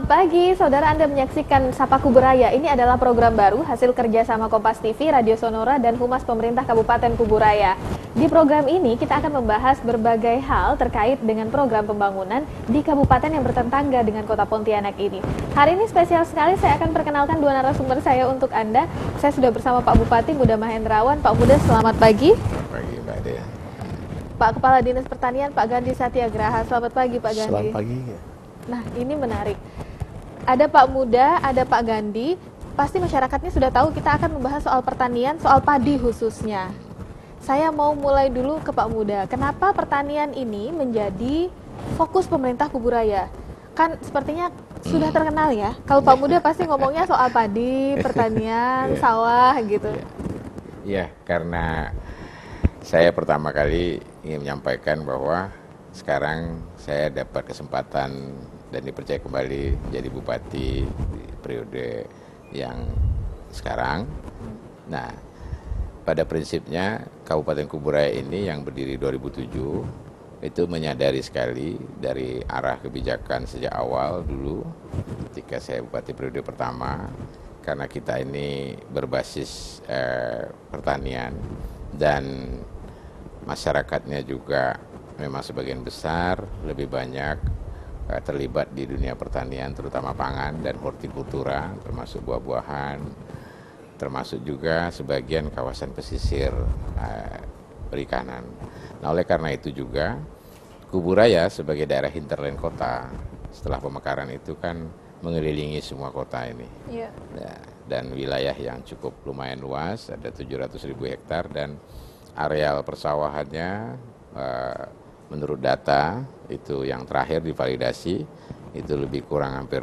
pagi, saudara, Anda menyaksikan Sapa Kuburaya. Ini adalah program baru hasil kerjasama Kompas TV, Radio Sonora, dan Humas Pemerintah Kabupaten Kuburaya. Di program ini kita akan membahas berbagai hal terkait dengan program pembangunan di kabupaten yang bertetangga dengan kota Pontianak ini. Hari ini spesial sekali, saya akan perkenalkan dua narasumber saya untuk Anda. Saya sudah bersama Pak Bupati Muda Mahendrawan. Pak Muda, selamat pagi. Pagi, Mbak Dea. Pak Kepala Dinas Pertanian, Pak Gandhi Satyagraha. Selamat pagi, Pak Gandhi. Selamat pagi. Nah, ini menarik. Ada Pak Muda, ada Pak Gandhi. Pasti masyarakatnya sudah tahu kita akan membahas soal pertanian, soal padi khususnya. Saya mau mulai dulu ke Pak Muda. Kenapa pertanian ini menjadi fokus pemerintah Kuburaya? Kan sepertinya sudah terkenal ya. Kalau Pak Muda pasti ngomongnya soal padi, pertanian, sawah gitu. Iya, karena saya pertama kali ingin menyampaikan bahwa sekarang saya dapat kesempatan dan dipercaya kembali menjadi bupati di periode yang sekarang. Nah, pada prinsipnya Kabupaten Kuburaya ini yang berdiri 2007 itu menyadari sekali dari arah kebijakan sejak awal dulu ketika saya bupati periode pertama, karena kita ini berbasis pertanian dan masyarakatnya juga memang sebagian besar lebih banyak terlibat di dunia pertanian, terutama pangan dan hortikultura, termasuk buah-buahan, termasuk juga sebagian kawasan pesisir perikanan. Nah, oleh karena itu juga Kuburaya sebagai daerah hinterland kota setelah pemekaran itu kan mengelilingi semua kota ini. Yeah. Dan wilayah yang cukup lumayan luas, ada 700.000 hektar, dan areal persawahannya menurut data itu yang terakhir divalidasi itu lebih kurang hampir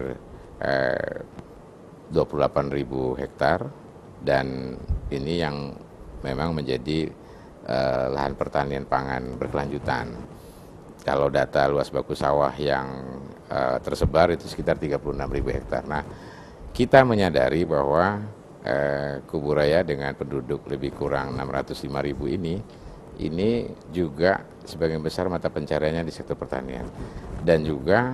28.000 hektar, dan ini yang memang menjadi lahan pertanian pangan berkelanjutan. Kalau data luas baku sawah yang tersebar itu sekitar 36.000 hektar. Nah, kita menyadari bahwa Kuburaya dengan penduduk lebih kurang 605.000 ini juga sebagian besar mata pencariannya di sektor pertanian, dan juga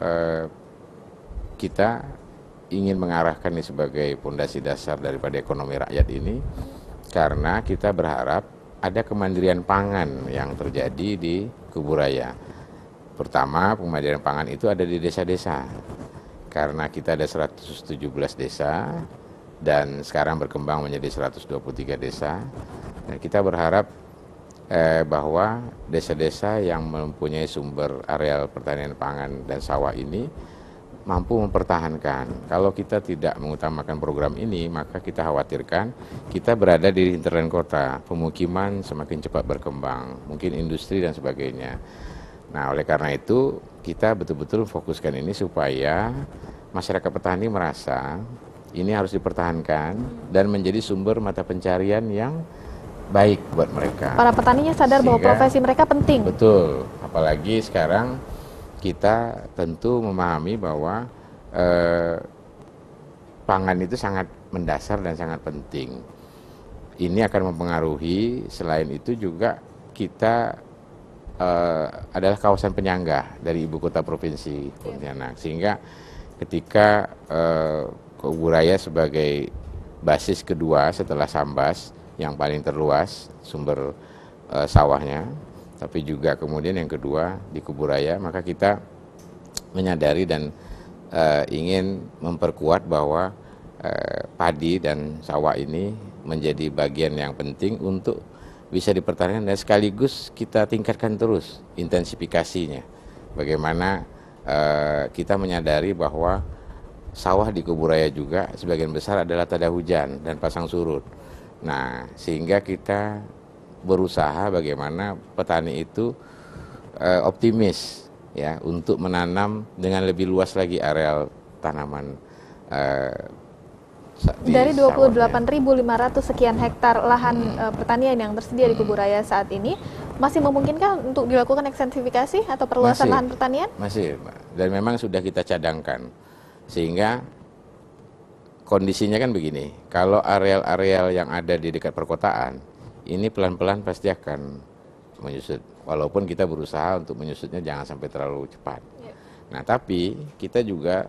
kita ingin mengarahkan ini sebagai fondasi dasar daripada ekonomi rakyat ini, karena kita berharap ada kemandirian pangan yang terjadi di Kuburaya. Pertama, kemandirian pangan itu ada di desa-desa, karena kita ada 117 desa dan sekarang berkembang menjadi 123 desa, dan kita berharap bahwa desa-desa yang mempunyai sumber areal pertanian pangan dan sawah ini mampu mempertahankan. Kalau kita tidak mengutamakan program ini, maka kita khawatirkan kita berada di hinterland kota, pemukiman semakin cepat berkembang, mungkin industri dan sebagainya. Nah, oleh karena itu kita betul-betul fokuskan ini supaya masyarakat petani merasa ini harus dipertahankan dan menjadi sumber mata pencarian yang baik buat mereka. Para petaninya sadar bahwa profesi mereka penting. Betul, apalagi sekarang kita tentu memahami bahwa pangan itu sangat mendasar dan sangat penting. Ini akan mempengaruhi, selain itu juga kita adalah kawasan penyangga dari ibu kota provinsi Pontianak, sehingga ketika Kuburaya sebagai basis kedua setelah Sambas yang paling terluas sumber sawahnya, tapi juga kemudian yang kedua di Kuburaya, maka kita menyadari dan ingin memperkuat bahwa padi dan sawah ini menjadi bagian yang penting untuk bisa dipertahankan, dan sekaligus kita tingkatkan terus intensifikasinya. Bagaimana kita menyadari bahwa sawah di Kuburaya juga sebagian besar adalah tada hujan dan pasang surut. Nah, sehingga kita berusaha bagaimana petani itu optimis ya untuk menanam dengan lebih luas lagi areal tanaman dari 28.500 sekian hektar lahan pertanian yang tersedia di Kuburaya saat ini. Masih memungkinkan untuk dilakukan ekstensifikasi atau perluasan lahan pertanian? Masih, dan memang sudah kita cadangkan, sehingga kondisinya kan begini, kalau areal-areal yang ada di dekat perkotaan, ini pelan-pelan pasti akan menyusut. Walaupun kita berusaha untuk menyusutnya jangan sampai terlalu cepat. Nah, tapi kita juga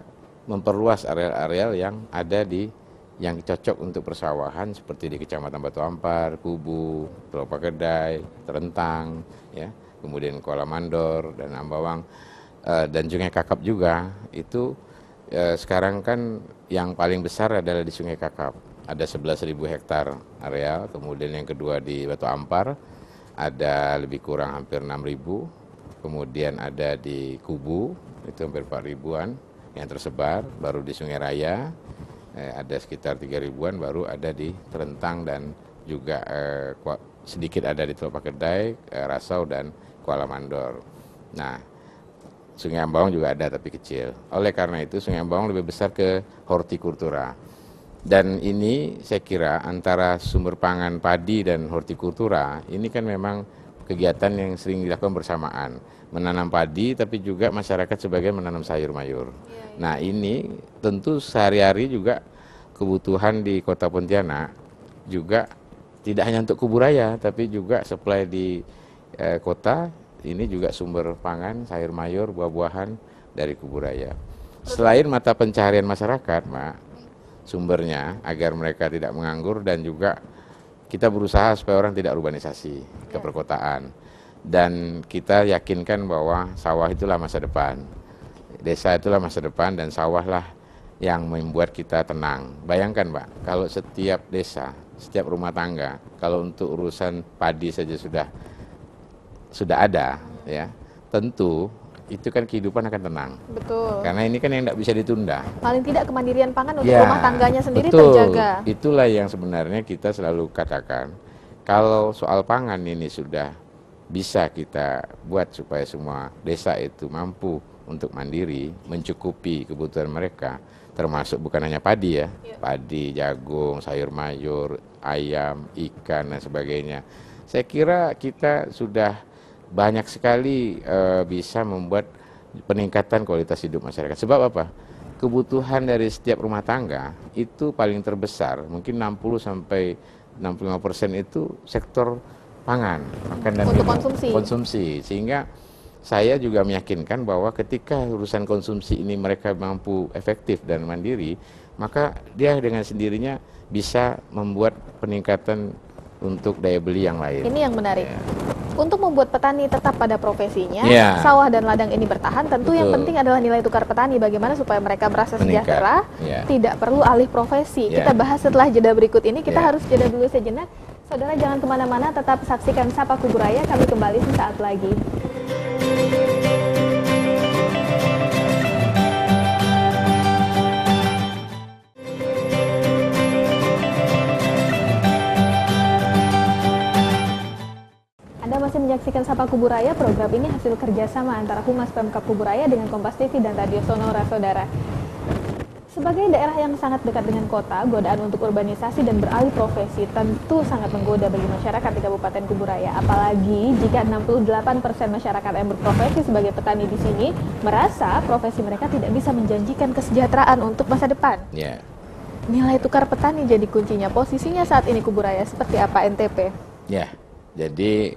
memperluas areal-areal yang ada yang cocok untuk persawahan seperti di Kecamatan Batu Ampar, Kubu, Pulau Pakedai, Terentang, ya, kemudian Kuala Mandor dan Ambawang dan Sungai Kakap juga. Itu sekarang kan yang paling besar adalah di Sungai Kakap, ada 11.000 hektar areal. Kemudian yang kedua di Batu Ampar ada lebih kurang hampir 6.000. Kemudian ada di Kubu itu hampir 4.000-an yang tersebar. Baru di Sungai Raya ada sekitar 3.000-an, baru ada di Terentang dan juga sedikit ada di Teluk Pakedai, Rasau dan Kuala Mandor. Nah, Sungai Ambawang juga ada tapi kecil. Oleh karena itu Sungai Ambawang lebih besar ke hortikultura. Dan ini saya kira antara sumber pangan padi dan hortikultura ini kan memang kegiatan yang sering dilakukan bersamaan. Menanam padi tapi juga masyarakat sebagian menanam sayur mayur. Nah, ini tentu sehari-hari juga kebutuhan di Kota Pontianak juga tidak hanya untuk Kuburaya tapi juga supply di kota ini juga sumber pangan, sayur mayur, buah-buahan dari Kuburaya. Selain mata pencaharian masyarakat, Mbak, sumbernya agar mereka tidak menganggur dan juga kita berusaha supaya orang tidak urbanisasi ke perkotaan. Dan kita yakinkan bahwa sawah itulah masa depan. Desa itulah masa depan dan sawahlah yang membuat kita tenang. Bayangkan, Pak, kalau setiap desa, setiap rumah tangga, kalau untuk urusan padi saja sudah ada, ya, tentu itu kan kehidupan akan tenang. Betul. Karena ini kan yang tidak bisa ditunda. Paling tidak kemandirian pangan untuk Ya, rumah tangganya sendiri betul. terjaga. Itulah yang sebenarnya kita selalu katakan. Kalau soal pangan ini sudah bisa kita buat supaya semua desa itu mampu untuk mandiri, mencukupi kebutuhan mereka, termasuk bukan hanya padi ya, padi, jagung, sayur mayur, ayam, ikan dan sebagainya. Saya kira kita sudah banyak sekali bisa membuat peningkatan kualitas hidup masyarakat. Sebab apa? Kebutuhan dari setiap rumah tangga itu paling terbesar, mungkin 60-65% itu sektor pangan, makan dan untuk minum, konsumsi. Sehingga saya juga meyakinkan bahwa ketika urusan konsumsi ini mereka mampu efektif dan mandiri, maka dia dengan sendirinya bisa membuat peningkatan untuk daya beli yang lain. Ini yang menarik. Ya. Untuk membuat petani tetap pada profesinya, Ya. sawah dan ladang ini bertahan, tentu Betul. yang penting adalah nilai tukar petani. Bagaimana supaya mereka merasa Meningkat. sejahtera, Ya. tidak perlu alih profesi. Ya. Kita bahas setelah jeda berikut ini. Kita Ya. harus jeda dulu sejenak. Saudara jangan kemana-mana, tetap saksikan Sapa Kuburaya. Kami kembali sesaat lagi. Anda masih menyaksikan Sapa Kuburaya. Program ini hasil kerjasama antara Humas Pemkab Kuburaya dengan Kompas TV dan Radio Sonora, Saudara. Sebagai daerah yang sangat dekat dengan kota, godaan untuk urbanisasi dan beralih profesi tentu sangat menggoda bagi masyarakat di Kabupaten Kuburaya. Apalagi jika 68% masyarakat yang berprofesi sebagai petani di sini merasa profesi mereka tidak bisa menjanjikan kesejahteraan untuk masa depan. Ya. Nilai tukar petani jadi kuncinya. Posisinya saat ini Kuburaya seperti apa NTP? Ya, jadi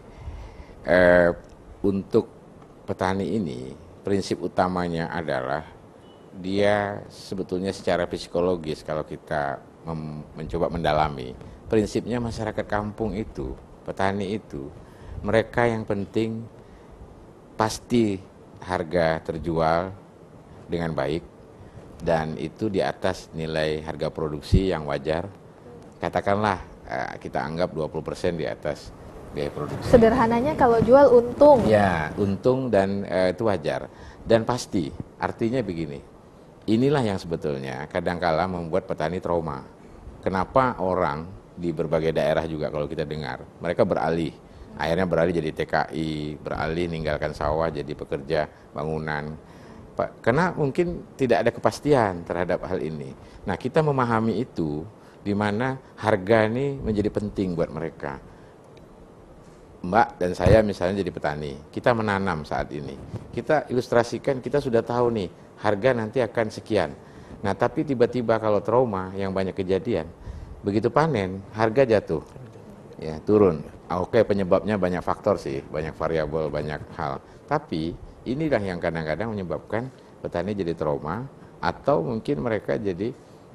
untuk petani ini prinsip utamanya adalah dia sebetulnya secara psikologis kalau kita mencoba mendalami, prinsipnya masyarakat kampung itu, petani itu, mereka yang penting pasti harga terjual dengan baik dan itu di atas nilai harga produksi yang wajar. Katakanlah kita anggap 20% di atas biaya produksi. Sederhananya kalau jual untung. Ya, untung dan itu wajar. Dan pasti, artinya begini, inilah yang sebetulnya kadangkala membuat petani trauma. Kenapa orang di berbagai daerah juga kalau kita dengar, mereka beralih. Akhirnya beralih jadi TKI, beralih meninggalkan sawah jadi pekerja bangunan. Karena mungkin tidak ada kepastian terhadap hal ini. Nah, kita memahami itu, di mana harga ini menjadi penting buat mereka. Mbak dan saya misalnya jadi petani, kita menanam saat ini. Kita ilustrasikan, kita sudah tahu nih, harga nanti akan sekian. Nah, tapi tiba-tiba kalau trauma yang banyak kejadian, begitu panen, harga jatuh. Ya, turun. Oke, penyebabnya banyak faktor sih, banyak variabel, banyak hal. Tapi inilah yang kadang-kadang menyebabkan petani jadi trauma, atau mungkin mereka jadi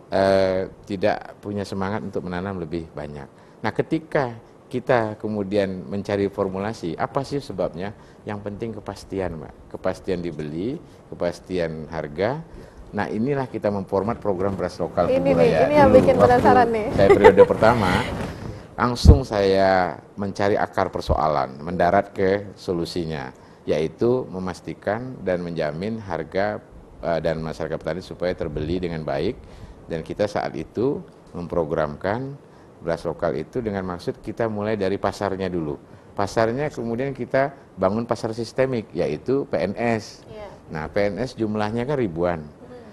tidak punya semangat untuk menanam lebih banyak. Nah, ketika kita kemudian mencari formulasi, apa sih sebabnya? Yang penting kepastian, Mbak. Kepastian dibeli, kepastian harga. Nah, inilah kita memformat program beras lokal Kuburaya. Ini yang bikin penasaran nih. Saya periode pertama, langsung saya mencari akar persoalan, mendarat ke solusinya, yaitu memastikan dan menjamin harga dan masyarakat petani supaya terbeli dengan baik. Dan kita saat itu memprogramkan beras lokal itu dengan maksud kita mulai dari pasarnya dulu. Pasarnya kemudian kita bangun pasar sistemik, yaitu PNS. Nah, PNS jumlahnya kan ribuan.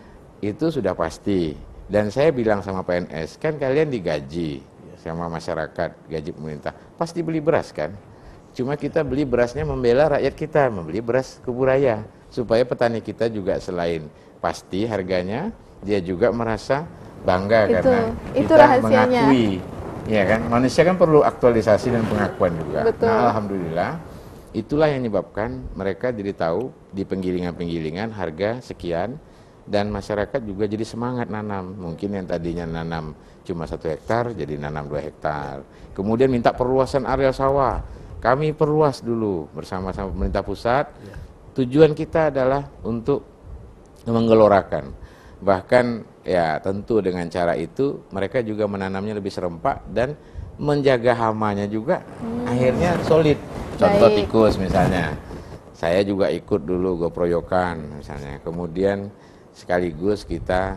Itu sudah pasti. Dan saya bilang sama PNS, kan kalian digaji sama masyarakat, gaji pemerintah, pasti beli beras kan? Cuma kita beli berasnya membela rakyat kita, membeli beras Kuburaya, supaya petani kita juga selain pasti harganya, dia juga merasa bangga karena itu kita rahasianya. Mengakui, ya kan? Manusia kan perlu aktualisasi dan pengakuan juga. Betul. Nah, alhamdulillah, itulah yang menyebabkan mereka jadi tahu di penggilingan-penggilingan harga sekian, dan masyarakat juga jadi semangat nanam. Mungkin yang tadinya nanam cuma 1 hektar jadi nanam 2 hektar. Kemudian minta perluasan areal sawah. Kami perluas dulu bersama-sama pemerintah pusat. Tujuan kita adalah untuk menggelorakan. Bahkan ya tentu dengan cara itu mereka juga menanamnya lebih serempak dan menjaga hamanya juga akhirnya solid. Contoh tikus misalnya. Saya juga ikut dulu goproyokan misalnya. Kemudian sekaligus kita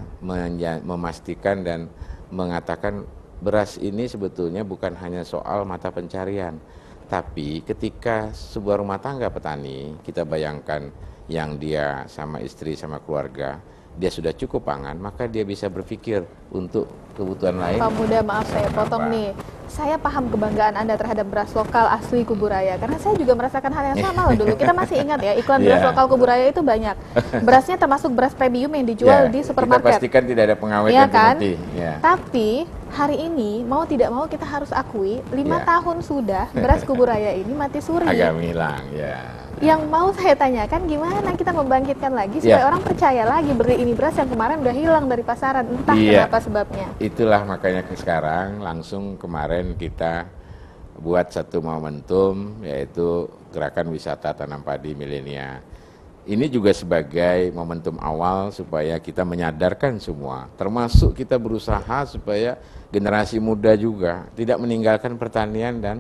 memastikan dan mengatakan beras ini sebetulnya bukan hanya soal mata pencarian, tapi ketika sebuah rumah tangga petani, kita bayangkan yang dia sama istri sama keluarga, dia sudah cukup pangan, maka dia bisa berpikir untuk kebutuhan lain. Pak Muda, maaf saya potong nih. Saya paham kebanggaan Anda terhadap beras lokal asli Kuburaya, karena saya juga merasakan hal yang sama loh dulu. Kita masih ingat ya, iklan beras lokal Kuburaya itu banyak. Berasnya termasuk beras premium yang dijual di supermarket. Kita pastikan tidak ada pengawet ya dan kan? pemutih. Ya. Tapi hari ini mau tidak mau kita harus akui 5 tahun sudah beras Kuburaya ini mati suri. Agak hilang, ya. Yang mau saya tanyakan gimana kita membangkitkan lagi supaya orang percaya lagi beli ini beras yang kemarin udah hilang dari pasaran, entah kenapa sebabnya. Itulah makanya sekarang langsung kemarin kita buat satu momentum, yaitu gerakan wisata tanam padi milenial. Ini juga sebagai momentum awal supaya kita menyadarkan semua, termasuk kita berusaha supaya generasi muda juga tidak meninggalkan pertanian dan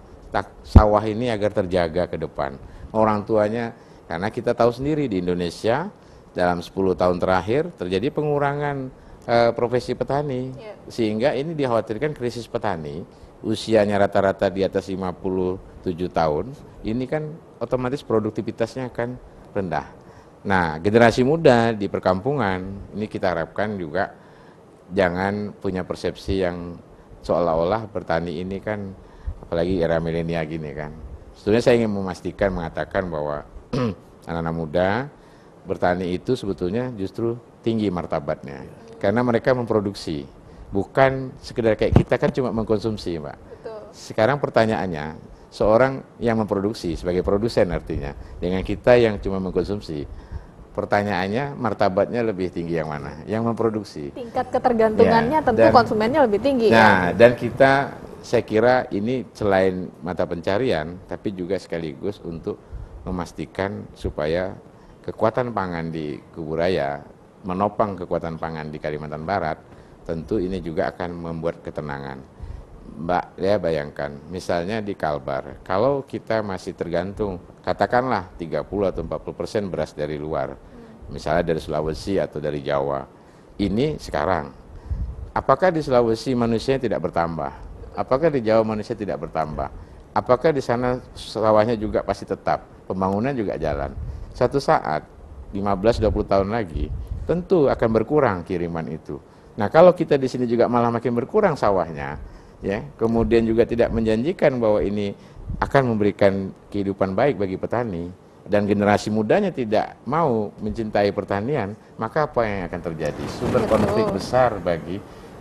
sawah ini agar terjaga ke depan. Orang tuanya, karena kita tahu sendiri di Indonesia dalam 10 tahun terakhir terjadi pengurangan profesi petani, sehingga ini dikhawatirkan krisis petani, usianya rata-rata di atas 57 tahun, ini kan otomatis produktivitasnya akan rendah. Nah, generasi muda di perkampungan, ini kita harapkan juga jangan punya persepsi yang seolah-olah bertani ini kan, apalagi era milenial gini kan. Sebetulnya saya ingin memastikan, mengatakan bahwa anak-anak muda bertani itu sebetulnya justru tinggi martabatnya. Karena mereka memproduksi, bukan sekedar kayak kita kan cuma mengkonsumsi, Mbak. Betul. Sekarang pertanyaannya, seorang yang memproduksi sebagai produsen artinya, dengan kita yang cuma mengkonsumsi, pertanyaannya martabatnya lebih tinggi yang mana? Yang memproduksi. Tingkat ketergantungannya tentu konsumennya lebih tinggi. Nah, dan kita, saya kira ini selain mata pencarian, tapi juga sekaligus untuk memastikan supaya kekuatan pangan di Kuburaya menopang kekuatan pangan di Kalimantan Barat, tentu ini juga akan membuat ketenangan. Mbak, ya bayangkan, misalnya di Kalbar, kalau kita masih tergantung, katakanlah 30 atau 40% beras dari luar, misalnya dari Sulawesi atau dari Jawa, ini sekarang, apakah di Sulawesi manusianya tidak bertambah? Apakah di Jawa manusia tidak bertambah? Apakah di sana sawahnya juga pasti tetap, pembangunan juga jalan? Suatu saat, 15-20 tahun lagi, tentu akan berkurang kiriman itu. Nah, kalau kita di sini juga malah makin berkurang sawahnya, ya, kemudian juga tidak menjanjikan bahwa ini akan memberikan kehidupan baik bagi petani, dan generasi mudanya tidak mau mencintai pertanian, maka apa yang akan terjadi? Sumber konflik besar bagi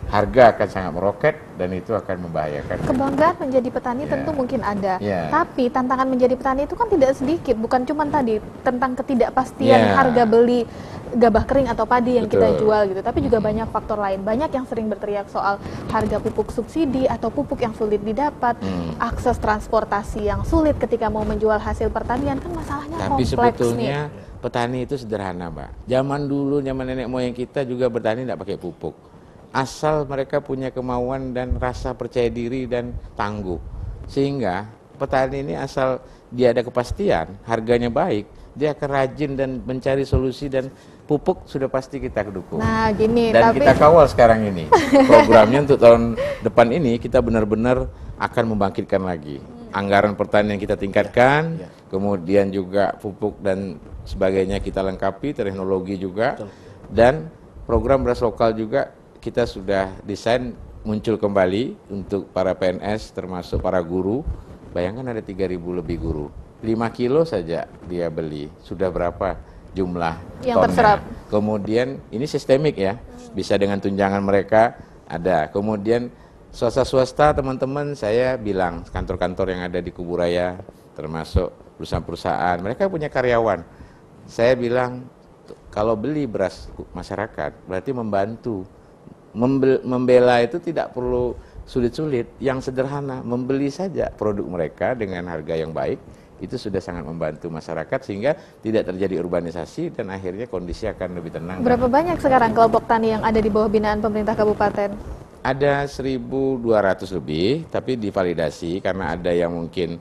harga akan sangat meroket dan itu akan membahayakan. Kebanggaan menjadi petani tentu mungkin ada, tapi tantangan menjadi petani itu kan tidak sedikit, bukan cuma tadi tentang ketidakpastian harga beli gabah kering atau padi yang kita jual gitu, tapi juga banyak faktor lain. Banyak yang sering berteriak soal harga pupuk subsidi atau pupuk yang sulit didapat, akses transportasi yang sulit ketika mau menjual hasil pertanian, kan masalahnya tapi kompleks sebetulnya nih. petani itu sederhana, Mbak. Zaman dulu, zaman nenek moyang kita juga bertani tidak pakai pupuk. Asal mereka punya kemauan dan rasa percaya diri dan tangguh. Sehingga petani ini asal dia ada kepastian, harganya baik, dia akan rajin dan mencari solusi, dan pupuk sudah pasti kita dukung. Nah, gini, dan kita kawal sekarang ini. Programnya untuk tahun depan ini kita benar-benar akan membangkitkan lagi. Anggaran pertanian kita tingkatkan, kemudian juga pupuk dan sebagainya kita lengkapi, teknologi juga, dan program beras lokal juga kita sudah desain muncul kembali untuk para PNS termasuk para guru. Bayangkan ada 3.000 lebih guru. 5 kilo saja dia beli. Sudah berapa jumlah yang terserap? Kemudian ini sistemik ya. Bisa dengan tunjangan mereka ada. Kemudian swasta teman-teman saya bilang kantor-kantor yang ada di Kuburaya termasuk perusahaan-perusahaan, mereka punya karyawan. Saya bilang kalau beli beras masyarakat berarti membantu. Membela itu tidak perlu sulit-sulit, yang sederhana, membeli saja produk mereka dengan harga yang baik, itu sudah sangat membantu masyarakat sehingga tidak terjadi urbanisasi dan akhirnya kondisi akan lebih tenang. Berapa banyak sekarang kelompok tani yang ada di bawah binaan pemerintah kabupaten? Ada 1.200 lebih, tapi divalidasi karena ada yang mungkin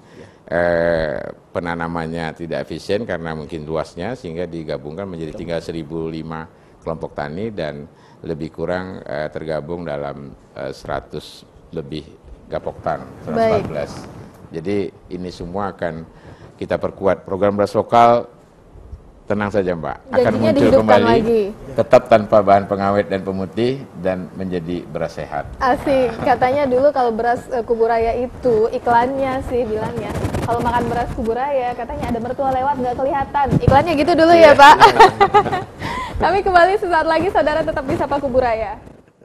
penanamannya tidak efisien karena mungkin luasnya, sehingga digabungkan menjadi tinggal 1.005 kelompok tani dan lebih kurang tergabung dalam 100 lebih gapoktan, 114. Jadi ini semua akan kita perkuat. Program beras lokal, tenang saja Mbak, akan muncul kembali lagi. Tetap tanpa bahan pengawet dan pemutih dan menjadi beras sehat. Asik, katanya dulu kalau beras Kuburaya itu iklannya sih bilangnya, kalau makan beras Kuburaya katanya ada mertua lewat nggak kelihatan. Iklannya gitu dulu ya Pak. Kami kembali sesaat lagi, saudara tetap di Sapa Kuburaya.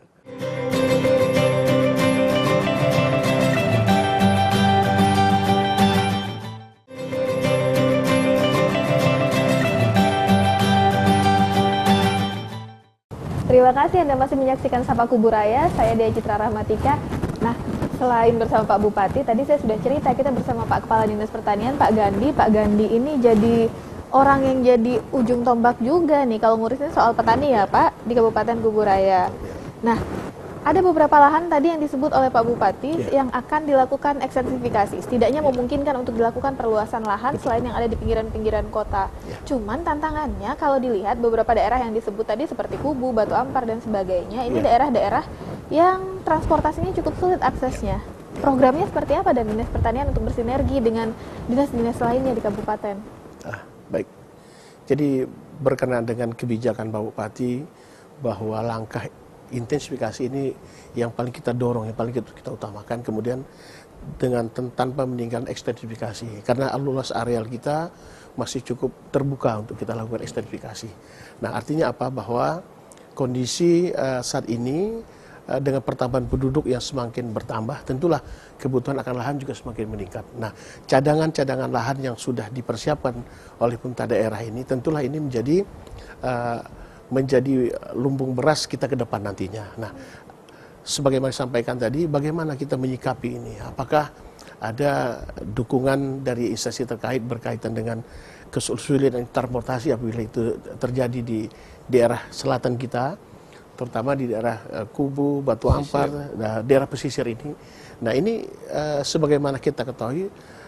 Terima kasih Anda masih menyaksikan Sapa Kuburaya, saya Dea Citra Rahmatika. Nah, selain bersama Pak Bupati, tadi saya sudah cerita kita bersama Pak Kepala Dinas Pertanian, Pak Gandhi. Pak Gandhi ini jadi orang yang jadi ujung tombak juga nih kalau ngurusin soal petani ya Pak di Kabupaten Kuburaya. Nah, ada beberapa lahan tadi yang disebut oleh Pak Bupati yang akan dilakukan ekstensifikasi. Setidaknya memungkinkan untuk dilakukan perluasan lahan selain yang ada di pinggiran-pinggiran kota. Cuman tantangannya kalau dilihat beberapa daerah yang disebut tadi seperti Kubu, Batu Ampar dan sebagainya, ini daerah-daerah yang transportasinya cukup sulit aksesnya. Programnya seperti apa dan Dinas Pertanian untuk bersinergi dengan dinas-dinas lainnya di kabupaten? Baik. Jadi berkenaan dengan kebijakan Pak Bupati bahwa langkah intensifikasi ini yang paling kita dorong, yang paling kita utamakan, kemudian dengan tanpa meninggalkan ekstensifikasi karena luas areal kita masih cukup terbuka untuk kita lakukan ekstensifikasi. Nah, artinya apa? Bahwa kondisi saat ini dengan pertambahan penduduk yang semakin bertambah, tentulah kebutuhan akan lahan juga semakin meningkat. Nah, cadangan-cadangan lahan yang sudah dipersiapkan oleh pemerintah daerah ini, tentulah ini menjadi lumbung beras kita ke depan nantinya. Nah, sebagaimana disampaikan tadi, bagaimana kita menyikapi ini? Apakah ada dukungan dari instansi terkait berkaitan dengan kesulitan transportasi apabila itu terjadi di daerah selatan kita, terutama di daerah Kubu, Batu Ampar, daerah pesisir ini. Nah, ini sebagaimana kita ketahui,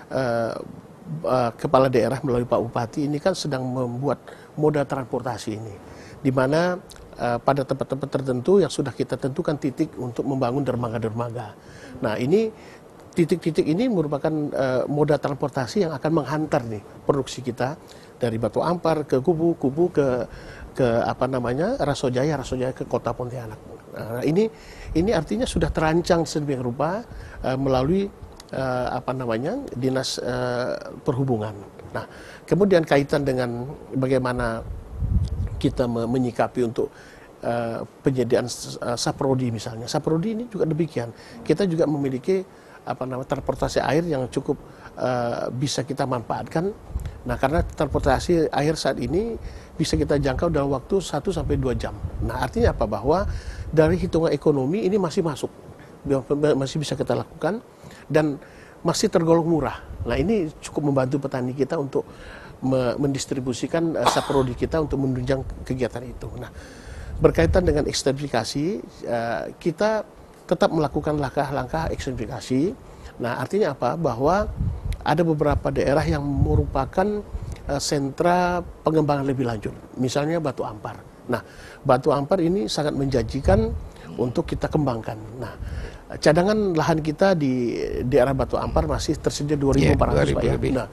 kepala daerah melalui Pak Bupati ini kan sedang membuat moda transportasi ini, di mana pada tempat-tempat tertentu yang sudah kita tentukan titik untuk membangun dermaga-dermaga. Nah, ini titik-titik ini merupakan moda transportasi yang akan menghantar nih produksi kita dari Batu Ampar ke Kubu, Kubu ke Rasojaya ke Kota Pontianak. Nah, ini artinya sudah terancang sedemikian rupa melalui Dinas Perhubungan. Nah, kemudian kaitan dengan bagaimana kita menyikapi untuk penyediaan saprodi misalnya. Saprodi ini juga demikian. Kita juga memiliki transportasi air yang cukup bisa kita manfaatkan. Nah, karena transportasi air saat ini bisa kita jangkau dalam waktu 1 sampai 2 jam. Nah, artinya apa? Bahwa dari hitungan ekonomi ini masih masuk, masih bisa kita lakukan dan masih tergolong murah. Nah, ini cukup membantu petani kita untuk mendistribusikan saprodi kita untuk menunjang kegiatan itu. Nah, berkaitan dengan ekstensifikasi, kita tetap melakukan langkah-langkah ekstensifikasi. Nah, artinya apa? Bahwa ada beberapa daerah yang merupakan sentra pengembangan lebih lanjut. Misalnya Batu Ampar. Nah, Batu Ampar ini sangat menjanjikan untuk kita kembangkan. Nah, cadangan lahan kita di daerah Batu Ampar masih tersedia 2.400 Pak ya. Nah,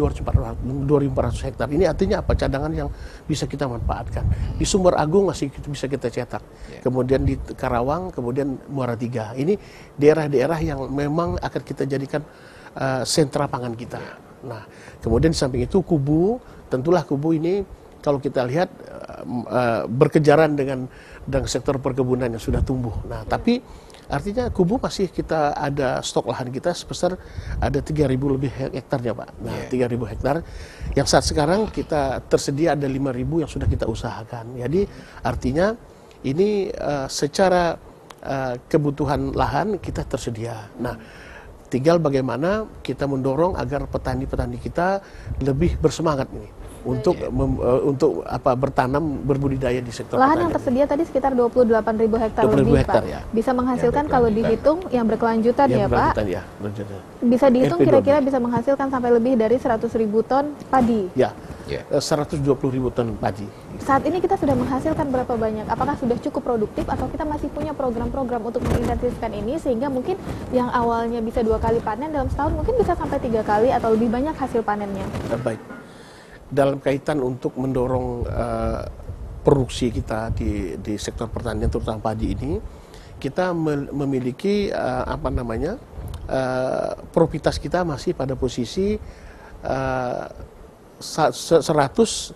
2.400 hektar. Ini artinya apa? Cadangan yang bisa kita manfaatkan. Di Sumber Agung masih bisa kita cetak. Kemudian di Karawang, kemudian Muara Tiga. Ini daerah-daerah yang memang akan kita jadikan sentra pangan kita. Nah, kemudian di samping itu Kubu, tentulah Kubu ini kalau kita lihat berkejaran dengan sektor perkebunan yang sudah tumbuh. Nah, tapi artinya Kubu masih kita ada stok lahan kita sebesar ada 3.000 lebih hektarnya Pak. Nah, 3.000 hektar yang saat sekarang kita tersedia ada 5.000 yang sudah kita usahakan. Jadi artinya ini secara kebutuhan lahan kita tersedia. Nah, tinggal bagaimana kita mendorong agar petani-petani kita lebih bersemangat ini untuk bertanam berbudidaya di sektor lahan pertanian. Yang tersedia tadi sekitar 28.000 hektar lebih hektar, Pak. Ya. Bisa menghasilkan kalau dihitung yang berkelanjutan ya Pak. Ya, bisa dihitung kira-kira bisa menghasilkan sampai lebih dari 100.000 ton padi. Ya. 120.000 ton padi. Saat ini kita sudah menghasilkan berapa banyak? Apakah sudah cukup produktif atau kita masih punya program-program untuk mengintensifkan ini sehingga mungkin yang awalnya bisa 2 kali panen dalam setahun mungkin bisa sampai 3 kali atau lebih banyak hasil panennya? Baik. Dalam kaitan untuk mendorong produksi kita di sektor pertanian terutama padi ini, kita memiliki profitas kita masih pada posisi 115.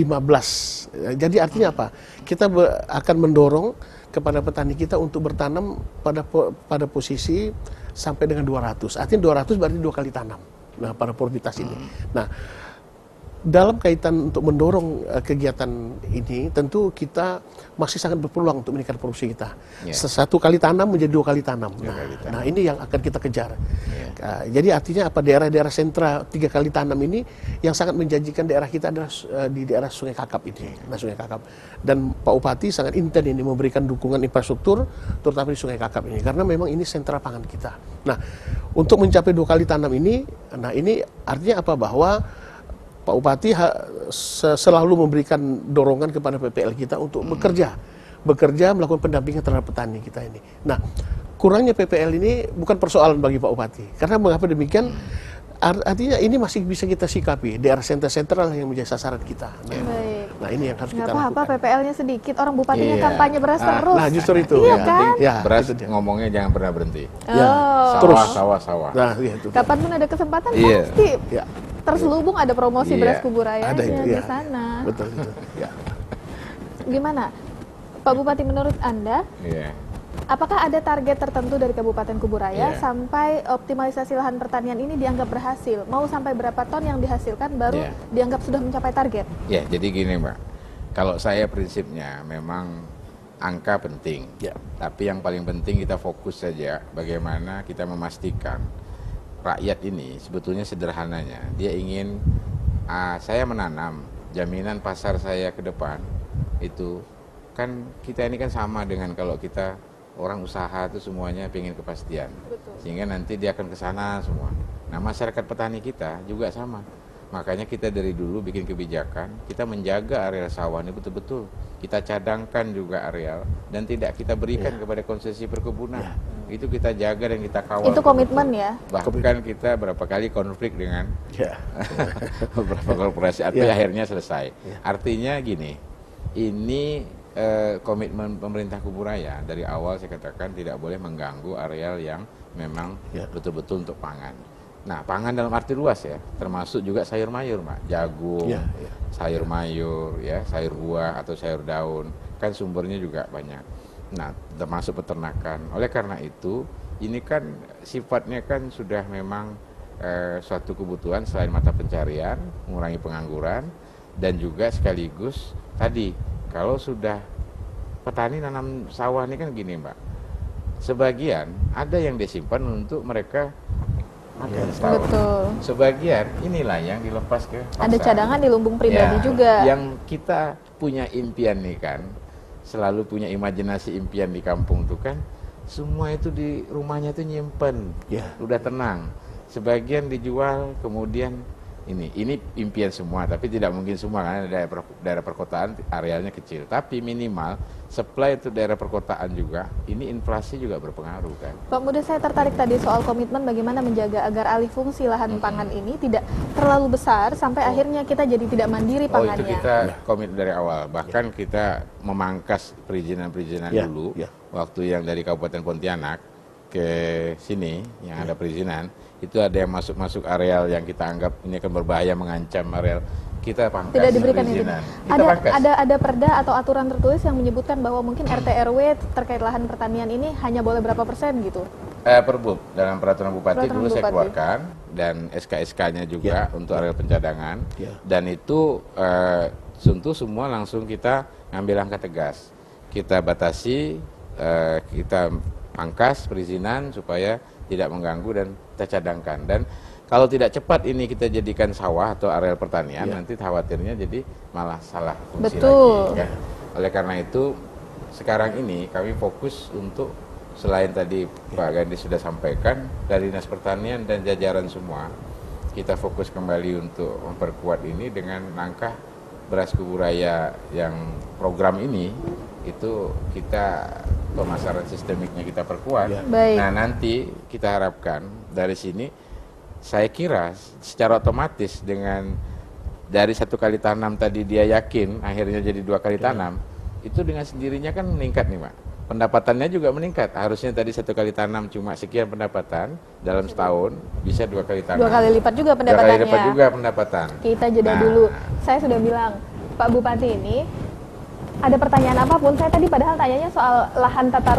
Jadi artinya apa? Kita akan mendorong kepada petani kita untuk bertanam pada posisi sampai dengan 200. Artinya 200 berarti 2 kali tanam. Nah, pada profitas ini. Nah, dalam kaitan untuk mendorong kegiatan ini, tentu kita masih sangat berpeluang untuk meningkatkan produksi kita. Satu kali tanam menjadi 2 kali tanam. Nah, ini yang akan kita kejar. Jadi artinya apa? Daerah-daerah sentra 3 kali tanam ini yang sangat menjanjikan daerah kita adalah di daerah Sungai Kakap ini. Nah, Sungai Kakap. Dan Pak Bupati sangat intens ini memberikan dukungan infrastruktur, terutama di Sungai Kakap ini, karena memang ini sentra pangan kita. Nah, untuk mencapai 2 kali tanam ini, nah ini artinya apa? Bahwa Pak Bupati selalu memberikan dorongan kepada PPL kita untuk bekerja melakukan pendampingan terhadap petani kita ini. Nah, kurangnya PPL ini bukan persoalan bagi Pak Bupati. Karena mengapa demikian? Artinya ini masih bisa kita sikapi. Daerah sentral yang menjadi sasaran kita. Nah, ini yang harus kita lakukan. Apa PPL-nya sedikit, orang bupatinya kampanye beras terus. Nah, justru itu. Iya kan? Beras ngomongnya jangan pernah berhenti. Sawah. Nah, itu. Kapanpun ada kesempatan pasti. Terselubung ada promosi beras Kubu Raya di sana. Betul itu. Gimana, Pak Bupati, menurut Anda? Apakah ada target tertentu dari Kabupaten Kubu Raya sampai optimalisasi lahan pertanian ini dianggap berhasil? Mau sampai berapa ton yang dihasilkan baru dianggap sudah mencapai target? Ya, jadi gini Mbak, kalau saya prinsipnya memang angka penting, tapi yang paling penting kita fokus saja bagaimana kita memastikan rakyat ini sebetulnya sederhananya, dia ingin saya menanam, jaminan pasar saya ke depan itu kan kita ini kan sama dengan kalau kita orang usaha itu semuanya ingin kepastian. Betul. Sehingga nanti dia akan ke sana semua. Nah, masyarakat petani kita juga sama. Makanya kita dari dulu bikin kebijakan, kita menjaga areal sawah ini betul-betul. Kita cadangkan juga areal dan tidak kita berikan kepada konsesi perkebunan. Itu kita jaga dan kita kawal. Itu komitmen ya? Bahkan kita berapa kali konflik dengan beberapa korporasi, akhirnya selesai. Artinya gini, ini komitmen pemerintah Kubu Raya dari awal saya katakan tidak boleh mengganggu areal yang memang betul-betul untuk pangan. Nah, pangan dalam arti luas ya, termasuk juga sayur mayur, Pak. Jagung, sayur mayur, sayur buah atau sayur daun. kan sumbernya juga banyak. Nah, termasuk peternakan. Oleh karena itu, ini kan sifatnya kan sudah memang suatu kebutuhan selain mata pencarian, mengurangi pengangguran, dan juga sekaligus tadi, kalau sudah petani nanam sawah ini kan gini Mbak, sebagian ada yang disimpan untuk mereka makan setahun. Betul. Sebagian inilah yang dilepas ke pasar. Ada cadangan di lumbung pribadi juga. Yang kita punya impian nih kan, selalu punya imajinasi impian di kampung tuh kan, semua itu di rumahnya tuh nyimpen, udah tenang. Sebagian dijual, kemudian ini impian semua, tapi tidak mungkin semua karena daerah perkotaan arealnya kecil. Tapi minimal supply itu daerah perkotaan juga, ini inflasi juga berpengaruh kan. Pak Muda, saya tertarik tadi soal komitmen bagaimana menjaga agar alih fungsi lahan pangan ini tidak terlalu besar sampai akhirnya kita jadi tidak mandiri pangannya. Itu kita komit dari awal, bahkan kita memangkas perizinan-perizinan dulu, waktu yang dari Kabupaten Pontianak ke sini yang ada perizinan, itu ada yang masuk areal yang kita anggap ini akan berbahaya, mengancam areal, kita pangkas. Tidak diberikan perizinan. Ada perda atau aturan tertulis yang menyebutkan bahwa mungkin RT RW terkait lahan pertanian ini hanya boleh berapa persen gitu? Perbub dalam peraturan bupati dulu saya keluarkan, dan SK-SK-nya juga untuk areal pencadangan, dan itu tentu semua langsung kita ngambil langkah tegas, kita batasi, kita pangkas perizinan supaya tidak mengganggu dan kita cadangkan. Dan kalau tidak cepat ini kita jadikan sawah atau areal pertanian, nanti khawatirnya jadi malah salah fungsi lagi. Ya. Oleh karena itu sekarang ini kami fokus untuk, selain tadi Pak Gandhi sudah sampaikan, dari Dinas Pertanian dan jajaran semua, kita fokus kembali untuk memperkuat ini dengan langkah beras kuburaya yang program ini, itu kita pemasaran sistemiknya kita perkuat. Nah, nanti kita harapkan dari sini, saya kira secara otomatis dengan dari 1 kali tanam tadi dia yakin akhirnya jadi 2 kali tanam, itu dengan sendirinya kan meningkat nih Pak. Pendapatannya juga meningkat. Harusnya tadi 1 kali tanam cuma sekian pendapatan, dalam setahun bisa 2 kali tanam. 2 kali lipat juga pendapatannya. 2 kali lipat juga pendapatan. Kita jeda dulu. Saya sudah bilang, Pak Bupati ini ada pertanyaan apapun, saya tadi padahal tanyanya soal lahan tata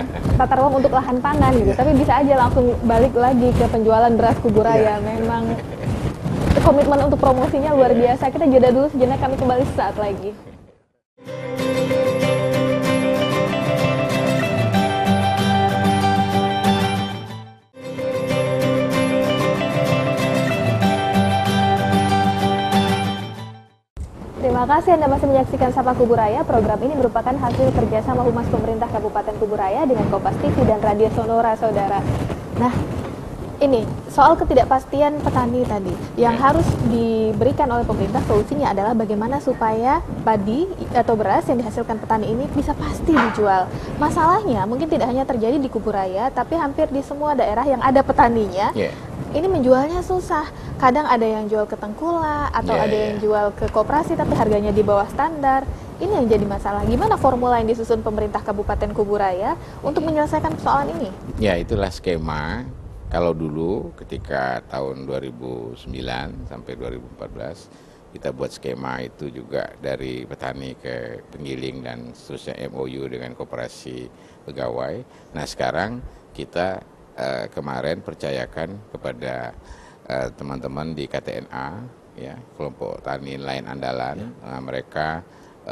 ruang untuk lahan pangan gitu, tapi bisa aja langsung balik lagi ke penjualan beras kuburaya. Memang komitmen untuk promosinya luar biasa. Kita jeda dulu sejenak, kami kembali sesaat lagi. Terima kasih Anda masih menyaksikan Sapa Kuburaya. Program ini merupakan hasil kerjasama Humas Pemerintah Kabupaten Kuburaya dengan Kompas TV dan Radio Sonora, Saudara. Nah, ini soal ketidakpastian petani tadi yang harus diberikan oleh pemerintah, solusinya adalah bagaimana supaya padi atau beras yang dihasilkan petani ini bisa pasti dijual. Masalahnya mungkin tidak hanya terjadi di Kuburaya, tapi hampir di semua daerah yang ada petaninya. Ini menjualnya susah. Kadang ada yang jual ke tengkulak atau ada yang jual ke koperasi tapi harganya di bawah standar. Ini yang jadi masalah. Gimana formula yang disusun pemerintah Kabupaten Kuburaya untuk menyelesaikan persoalan ini? Ya, itulah skema. Kalau dulu ketika tahun 2009 sampai 2014 kita buat skema itu juga dari petani ke penggiling dan seterusnya, MOU dengan koperasi pegawai. Nah, sekarang kita kemarin percayakan kepada teman-teman di KTNA, ya, kelompok tani lain andalan. Mereka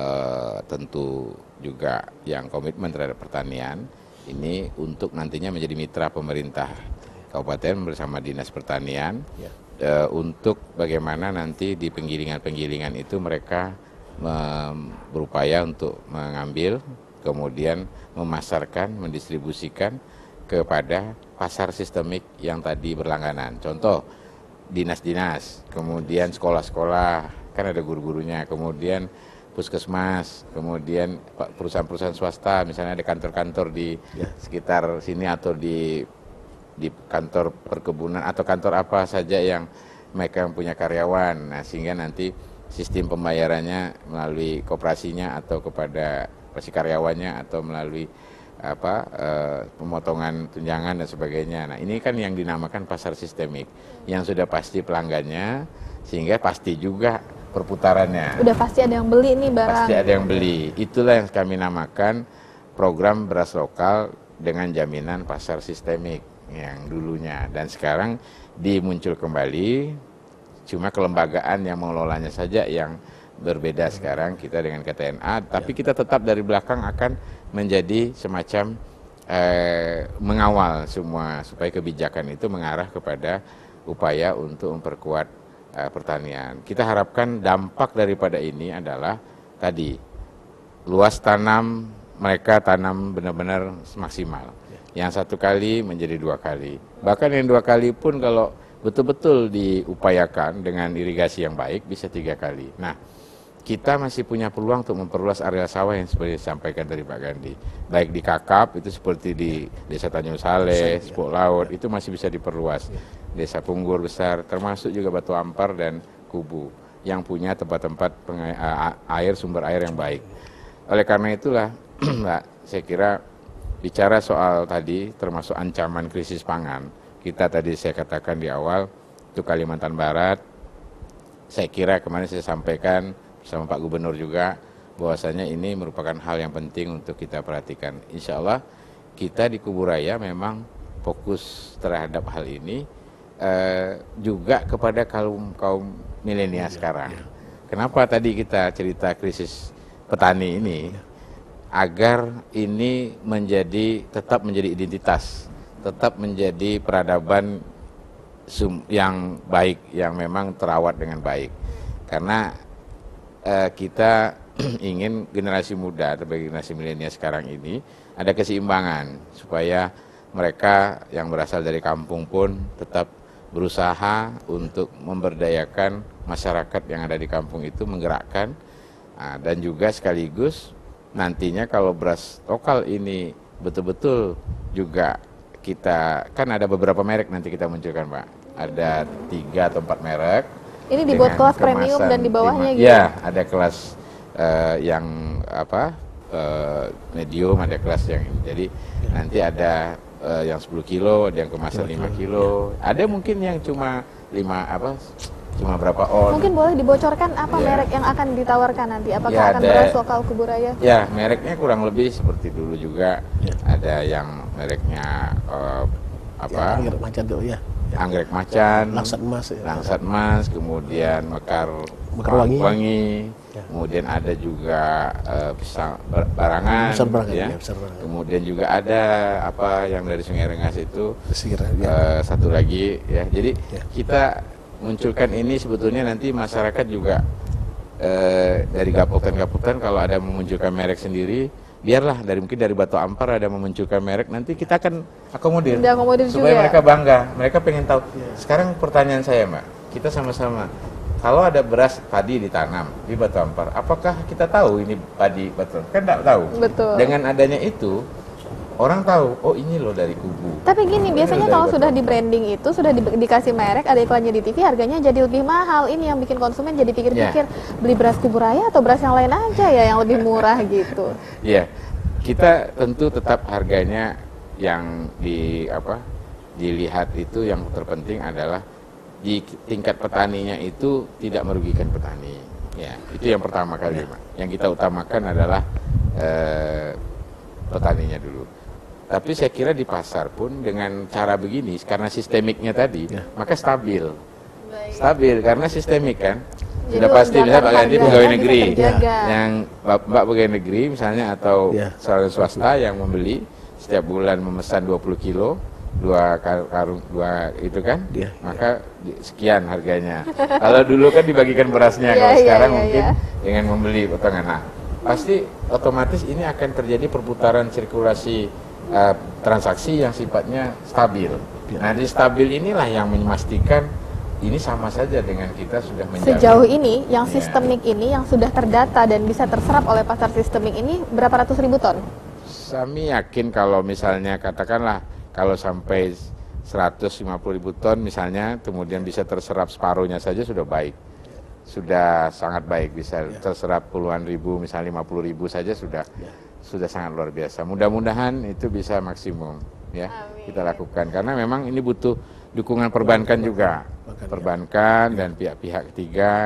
tentu juga yang komitmen terhadap pertanian ini untuk nantinya menjadi mitra pemerintah kabupaten bersama Dinas Pertanian, untuk bagaimana nanti di penggilingan-penggilingan itu mereka berupaya untuk mengambil, kemudian memasarkan, mendistribusikan kepada pasar sistemik yang tadi berlangganan. Contoh, dinas-dinas, kemudian sekolah-sekolah, kan ada guru-gurunya, kemudian puskesmas, kemudian perusahaan-perusahaan swasta, misalnya ada kantor-kantor di sekitar sini atau di kantor perkebunan atau kantor apa saja yang mereka punya karyawan. Nah, sehingga nanti sistem pembayarannya melalui koperasinya atau kepada si karyawannya atau melalui pemotongan tunjangan dan sebagainya. Nah, ini kan yang dinamakan pasar sistemik yang sudah pasti pelanggannya, sehingga pasti juga perputarannya. Udah pasti ada yang beli nih barang. Pasti ada yang beli. Itulah yang kami namakan program beras lokal dengan jaminan pasar sistemik yang dulunya. Dan sekarang dimuncul kembali, cuma kelembagaan yang mengelolanya saja yang berbeda sekarang kita dengan KTNA. Tapi kita tetap dari belakang akan menjadi semacam mengawal semua supaya kebijakan itu mengarah kepada upaya untuk memperkuat pertanian. Kita harapkan dampak daripada ini adalah tadi luas tanam, mereka tanam benar-benar maksimal. Yang 1 kali menjadi 2 kali. Bahkan yang 2 kali pun kalau betul-betul diupayakan dengan irigasi yang baik bisa 3 kali. Nah, kita masih punya peluang untuk memperluas area sawah yang seperti disampaikan dari Pak Gandhi. Baik di Kakap, itu seperti di Desa Tanjung Saleh, Sepuk Laut, itu masih bisa diperluas. Desa Punggur besar, termasuk juga Batu Ampar dan Kubu, yang punya tempat-tempat air, sumber air yang baik. Oleh karena itulah, Mbak, saya kira bicara soal tadi, termasuk ancaman krisis pangan, kita tadi saya katakan di awal, itu Kalimantan Barat, saya kira kemarin saya sampaikan, sama Pak Gubernur juga, bahwasanya ini merupakan hal yang penting untuk kita perhatikan. Insya Allah kita di Kubu Raya memang fokus terhadap hal ini, juga kepada kaum milenial sekarang. Kenapa tadi kita cerita krisis petani ini? Agar ini tetap menjadi identitas, tetap menjadi peradaban yang baik, yang memang terawat dengan baik. Karena kita ingin generasi muda, terbaik generasi milenial sekarang ini ada keseimbangan supaya mereka yang berasal dari kampung pun tetap berusaha untuk memberdayakan masyarakat yang ada di kampung itu, menggerakkan, dan juga sekaligus nantinya kalau beras lokal ini betul-betul juga kita, kan ada beberapa merek nanti kita munculkan, Pak. Ada 3 atau 4 merek. Ini dibuat kelas premium dan di bawahnya gitu? Ya, ada kelas yang medium, ada kelas yang ini. Jadi nanti ada yang 10 kilo, ada yang kemasan 5 kilo. Ada mungkin yang cuma berapa on. Mungkin boleh dibocorkan apa merek yang akan ditawarkan nanti? Apakah akan beras lokal Kubu Raya? Ya, mereknya kurang lebih seperti dulu juga. Ada yang mereknya Anggrek Macan tuh ya. Anggrek Macan, Langsat Emas, Langsat Emas, kemudian Mekar Wangi, kemudian ada juga pisang barangan, ya. Kemudian juga ada yang dari Sungai Rengas itu, satu lagi, ya. Jadi kita munculkan ini sebetulnya nanti masyarakat juga dari gapotan kalau ada memunculkan merek sendiri, biarlah mungkin dari Batu Ampar ada memunculkan merek, nanti kita akan akomodir supaya juga mereka bangga, mereka pengen tahu. Sekarang pertanyaan saya, Mbak, kita sama-sama, kalau ada beras padi ditanam di Batu Ampar, apakah kita tahu ini padi Batu Ampar? Kan tidak tahu. Betul. Dengan adanya itu orang tahu, oh ini loh dari Kubu. Tapi gini, biasanya kalau sudah di branding itu, sudah dikasih merek, ada iklannya di TV, harganya jadi lebih mahal. Ini yang bikin konsumen jadi pikir-pikir, beli beras Kubu Raya atau beras yang lain aja ya, yang lebih murah gitu. Iya, kita tentu tetap harganya yang dilihat itu, yang terpenting adalah di tingkat petaninya itu tidak merugikan petani. Ya, itu yang pertama kali, Pak. Yang kita utamakan adalah petaninya dulu. Tapi saya kira di pasar pun dengan cara begini, karena sistemiknya tadi, maka stabil. Stabil karena sistemik kan. Sudah pasti, misalnya Pak Gandhi pegawai negeri, yang Mbak pegawai negeri misalnya, atau seorang swasta yang membeli setiap bulan memesan 20 kilo, 2 karung, 2 itu kan, maka sekian harganya. Kalau dulu kan dibagikan berasnya, kalau sekarang mungkin dengan membeli potongan. Nah, pasti otomatis ini akan terjadi perputaran sirkulasi transaksi yang sifatnya stabil. Nah, di stabil inilah yang memastikan ini sama saja dengan kita sudah menjamin. Sejauh ini, yang sistemik ini, yang sudah terdata dan bisa terserap oleh pasar sistemik ini, berapa ratus ribu ton? Kami yakin kalau misalnya katakanlah kalau sampai 150 ribu ton misalnya, kemudian bisa terserap separuhnya saja sudah baik. Sudah sangat baik, bisa terserap puluhan ribu, misalnya 50 ribu saja sudah sangat luar biasa. Mudah-mudahan itu bisa maksimum, ya. Amin. Kita lakukan karena memang ini butuh dukungan perbankan juga, perbankan dan pihak-pihak ketiga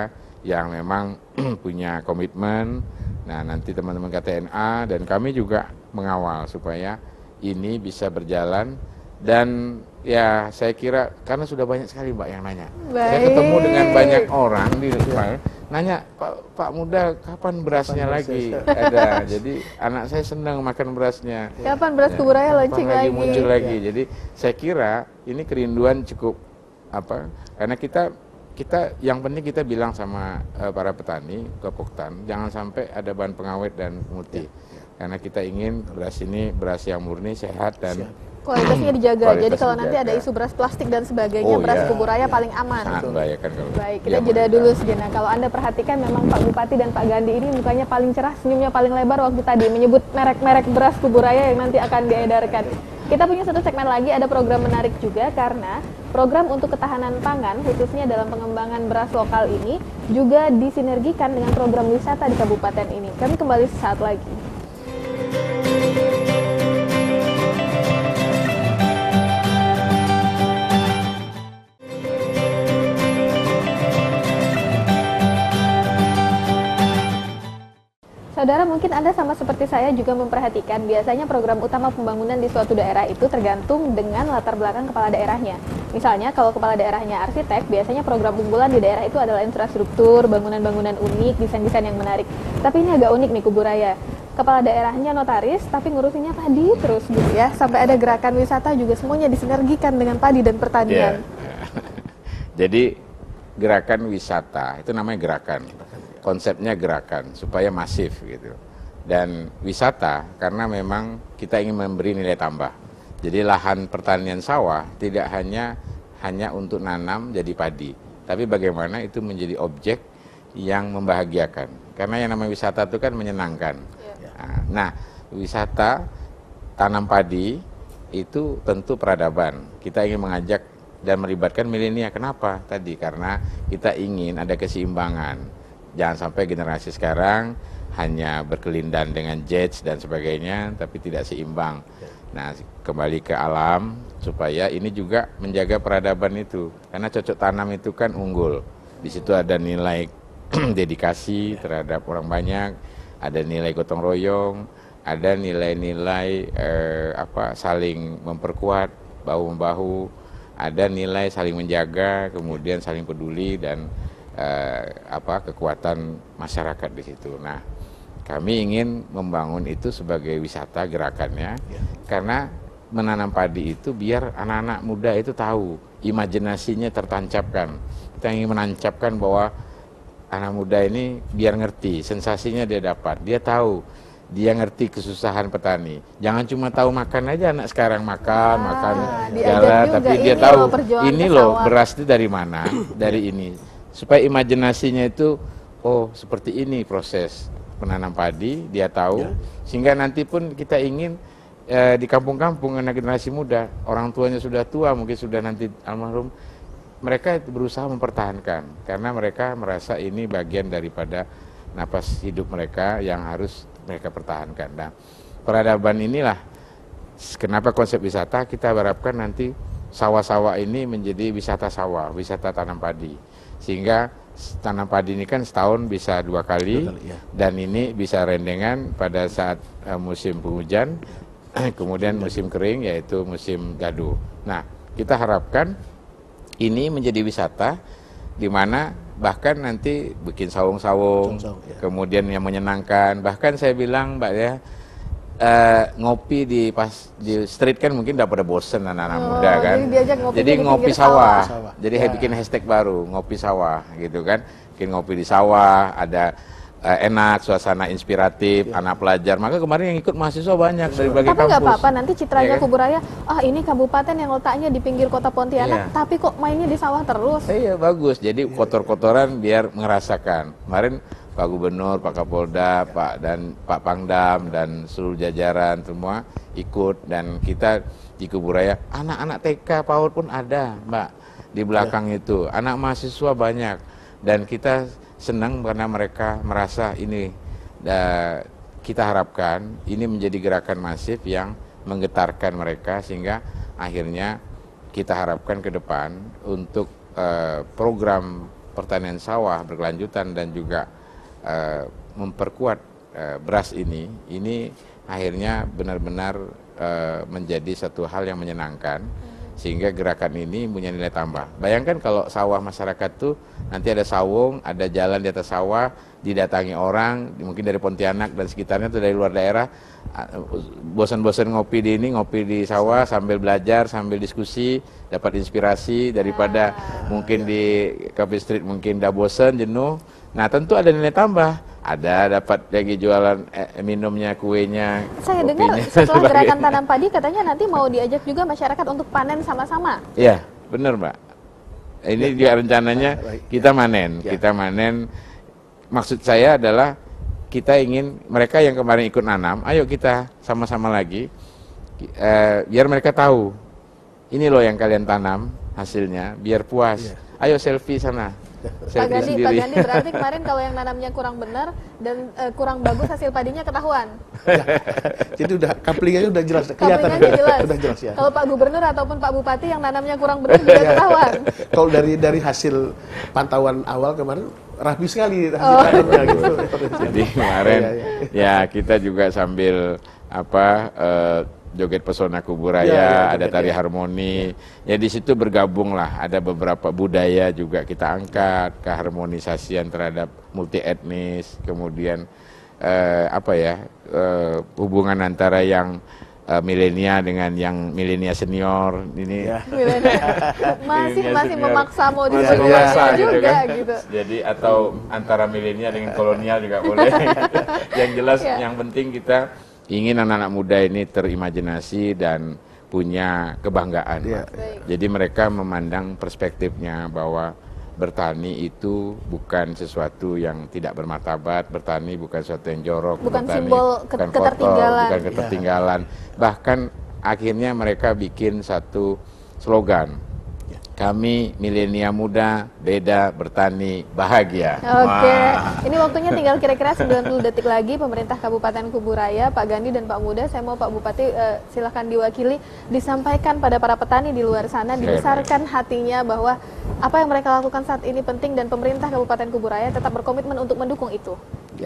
yang memang punya komitmen. Nah, nanti teman-teman KTNA dan kami juga mengawal supaya ini bisa berjalan. Dan ya saya kira karena sudah banyak sekali Mbak yang nanya. Saya ketemu dengan banyak orang di nanya, Pak Muda kapan berasnya lagi ada. Jadi anak saya senang makan berasnya. Kapan beras Kuburaya launching lagi? Muncul lagi. Jadi saya kira ini kerinduan cukup karena kita yang penting kita bilang sama para petani Poktan jangan sampai ada bahan pengawet dan pemutih. Karena kita ingin beras ini beras yang murni, sehat dan kualitasnya dijaga. Jadi kalau nanti dijaga. ada isu beras plastik dan sebagainya, beras Kuburaya paling aman. Sangat membahayakan kalau. Baik, kita jeda dulu sejenak. Kalau Anda perhatikan memang Pak Bupati dan Pak Gandhi ini mukanya paling cerah, senyumnya paling lebar waktu tadi menyebut merek-merek beras Kuburaya yang nanti akan diedarkan. Kita punya satu segmen lagi, ada program menarik juga karena program untuk ketahanan pangan khususnya dalam pengembangan beras lokal ini juga disinergikan dengan program wisata di kabupaten ini. Kami kembali sesaat lagi. Saudara, mungkin Anda sama seperti saya juga memperhatikan biasanya program utama pembangunan di suatu daerah itu tergantung dengan latar belakang kepala daerahnya. Misalnya kalau kepala daerahnya arsitek, biasanya program unggulan di daerah itu adalah infrastruktur, bangunan-bangunan unik, desain-desain yang menarik. Tapi ini agak unik nih Kuburaya. Kepala daerahnya notaris, tapi ngurusinnya padi terus gitu ya. Sampai ada gerakan wisata juga semuanya disinergikan dengan padi dan pertanian. Jadi gerakan wisata, itu namanya gerakan. Konsepnya gerakan supaya masif gitu. Dan wisata karena memang kita ingin memberi nilai tambah. Jadi lahan pertanian sawah tidak hanya untuk nanam jadi padi, tapi bagaimana itu menjadi objek yang membahagiakan. Karena yang namanya wisata itu kan menyenangkan. Nah, wisata tanam padi itu tentu peradaban. Kita ingin mengajak dan melibatkan milenial. Kenapa? Tadi karena kita ingin ada keseimbangan. Jangan sampai generasi sekarang hanya berkelindan dengan jets dan sebagainya, tapi tidak seimbang. Nah, kembali ke alam supaya ini juga menjaga peradaban itu. Karena cocok tanam itu kan unggul. Di situ ada nilai dedikasi terhadap orang banyak, ada nilai gotong royong, ada nilai-nilai saling memperkuat bahu-membahu, ada nilai saling menjaga, kemudian saling peduli dan kekuatan masyarakat di situ. Nah, kami ingin membangun itu sebagai wisata gerakannya, karena menanam padi itu biar anak-anak muda itu tahu, imajinasinya tertancapkan. Kita ingin menancapkan bahwa anak muda ini biar ngerti, sensasinya dia dapat, dia tahu, dia ngerti kesusahan petani. Jangan cuma tahu makan aja anak sekarang makan jalan, tapi dia tahu ini loh beras itu dari mana, dari ini. Supaya imajinasinya itu, oh seperti ini proses menanam padi, dia tahu. Sehingga nanti pun kita ingin di kampung-kampung anak generasi muda, orang tuanya sudah tua, mungkin sudah nanti almarhum, mereka berusaha mempertahankan. Karena mereka merasa ini bagian daripada napas hidup mereka yang harus mereka pertahankan. Nah, peradaban inilah kenapa konsep wisata kita harapkan nanti sawah-sawah ini menjadi wisata sawah, wisata tanam padi. Sehingga tanam padi ini kan setahun bisa 2 kali, dan ini bisa rendengan pada saat musim penghujan, kemudian musim kering yaitu musim gaduh. Nah, kita harapkan ini menjadi wisata di mana bahkan nanti bikin sawung-sawung, kemudian yang menyenangkan. Bahkan saya bilang Mbak ya, ngopi di street kan mungkin udah pada bosen anak-anak muda kan. Jadi ngopi sawah. Jadi bikin hashtag baru, ngopi sawah gitu kan. Bikin ngopi di sawah, ada enak, suasana inspiratif, anak pelajar. Maka kemarin yang ikut mahasiswa banyak dari berbagai kampus. Tapi nggak apa-apa, nanti citranya Kuburaya, ini kabupaten yang letaknya di pinggir kota Pontianak, tapi kok mainnya di sawah terus. Iya, bagus. Jadi kotor-kotoran biar ngerasakan. Kemarin Pak Gubernur, Pak Kapolda, Pak Pangdam dan seluruh jajaran semua ikut, dan kita di Kuburaya anak-anak TK PAUD pun ada, Mbak, di belakang itu. Anak mahasiswa banyak, dan kita senang karena mereka merasa ini kita harapkan ini menjadi gerakan masif yang menggetarkan mereka, sehingga akhirnya kita harapkan ke depan untuk program pertanian sawah berkelanjutan dan juga memperkuat beras ini akhirnya benar-benar menjadi satu hal yang menyenangkan, sehingga gerakan ini punya nilai tambah. Bayangkan kalau sawah masyarakat tuh nanti ada sawung, ada jalan di atas sawah, didatangi orang, mungkin dari Pontianak dan sekitarnya tuh dari luar daerah, bosan-bosan ngopi di sawah sambil belajar, sambil diskusi, dapat inspirasi daripada mungkin di Coffee Street mungkin udah bosan, jenuh. Nah tentu ada nilai tambah, ada dapat lagi jualan minumnya, kuenya, Saya dengar setelah gerakan tanam padi katanya nanti mau diajak juga masyarakat untuk panen sama-sama. Iya, benar Mbak. Ini juga rencananya kita manen, Maksud saya adalah kita ingin mereka yang kemarin ikut nanam, ayo kita sama-sama lagi, biar mereka tahu, ini loh yang kalian tanam hasilnya, biar puas. Ayo selfie sana. Pak Gandhi berarti kemarin kalau yang nanamnya kurang benar dan kurang bagus hasil padinya ketahuan. Jadi udah kaplingnya udah jelas, kelihatan. Udah jelas ya. Kalau Pak Gubernur ataupun Pak Bupati yang nanamnya kurang benar juga ketahuan. Kalau dari hasil pantauan awal kemarin rapi sekali hasil tanamnya gitu. Jadi kemarin ya kita juga sambil joget pesona Kuburaya, ada tari harmoni. Ya di situ bergabunglah, ada beberapa budaya juga kita angkat, keharmonisasian terhadap multi etnis, kemudian hubungan antara yang milenial dengan yang milenial senior ini. Masih memaksa mau juga gitu kan. Gitu. Jadi atau antara milenial dengan kolonial juga boleh. Yang jelas yang penting kita ingin anak-anak muda ini terimajinasi dan punya kebanggaan. Jadi mereka memandang perspektifnya bahwa bertani itu bukan sesuatu yang tidak bermartabat, bertani bukan sesuatu yang jorok, bukan bertani simbol bukan ketertinggalan. kotor, bukan ketertinggalan. Bahkan akhirnya mereka bikin satu slogan. Kami milenial muda, beda, bertani, bahagia. Oke, ini waktunya tinggal kira-kira 90 detik lagi. Pemerintah Kabupaten Kuburaya, Pak Gandhi dan Pak Muda, saya mau Pak Bupati silahkan diwakili, disampaikan pada para petani di luar sana, dibesarkan hatinya bahwa apa yang mereka lakukan saat ini penting dan pemerintah Kabupaten Kuburaya tetap berkomitmen untuk mendukung itu. Ya,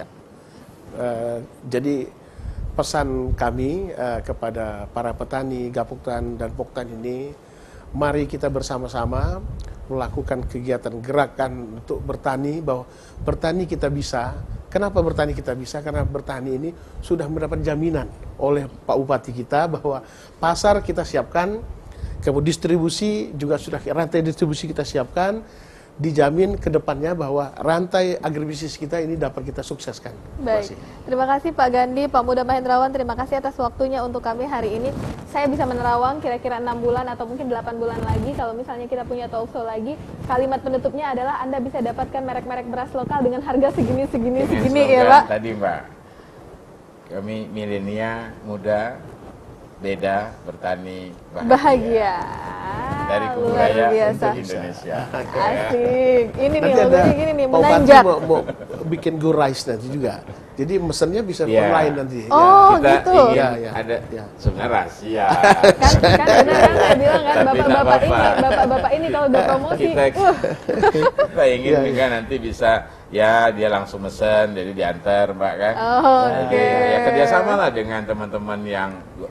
jadi pesan kami kepada para petani, gapoktan dan poktan ini, mari kita bersama-sama melakukan kegiatan gerakan untuk bertani, bahwa bertani kita bisa. Kenapa bertani kita bisa? Karena bertani ini sudah mendapat jaminan oleh Pak Bupati kita bahwa pasar kita siapkan, kemudian distribusi juga sudah, rantai distribusi kita siapkan, dijamin ke depannya bahwa rantai agribisnis kita ini dapat kita sukseskan. Baik, terima kasih Pak Gandhi, Pak Muda Mahendrawan, terima kasih atas waktunya untuk kami hari ini. Saya bisa menerawang kira-kira 6 bulan atau mungkin 8 bulan lagi, kalau misalnya kita punya talk show lagi, kalimat penutupnya adalah Anda bisa dapatkan merek-merek beras lokal dengan harga segini ya Pak. Tadi Mbak, kami milenial muda, beda, bertani, bahagia. Dari Kuburaya untuk Indonesia. Asik. Ini nih logonya gini nih, menanjak. Mau bikin go rice nanti juga. Jadi mesennya bisa online nanti. Oh, kita gitu. Ingin ada sebenarnya rahasia. kan benar kan saya bilang kan bapak-bapak ini kalau udah promosi. Kita ingin juga nanti bisa dia langsung mesen, jadi diantar Mbak kan. Oke. Ya kerjasama lah dengan teman-teman yang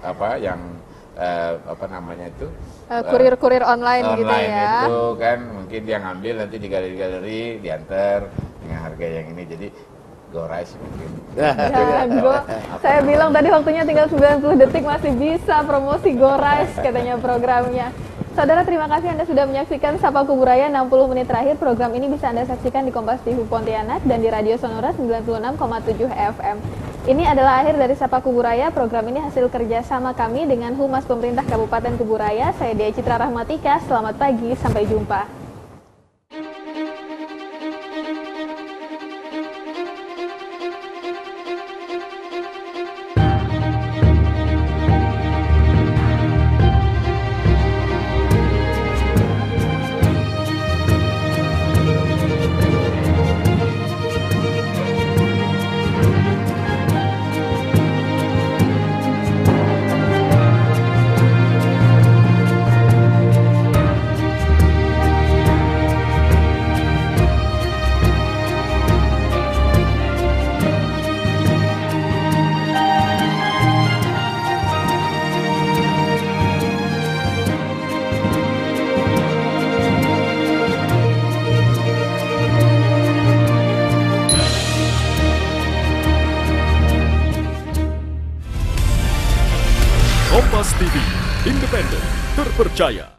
kurir-kurir online gitu ya. Itu kan mungkin dia ngambil nanti di galeri-galeri diantar dengan harga yang ini, jadi go rice mungkin. Saya bilang tadi waktunya tinggal 90 detik masih bisa promosi go rice katanya programnya. Saudara, terima kasih Anda sudah menyaksikan Sapa Kuburaya 60 menit terakhir. Program ini bisa Anda saksikan di Kompas TV Pontianak dan di Radio Sonora 96,7 FM. Ini adalah akhir dari Sapa Kuburaya. Program ini hasil kerja sama kami dengan Humas Pemerintah Kabupaten Kuburaya. Saya Dia Citra Rahmatika. Selamat pagi, sampai jumpa. Kompas TV, independen, terpercaya.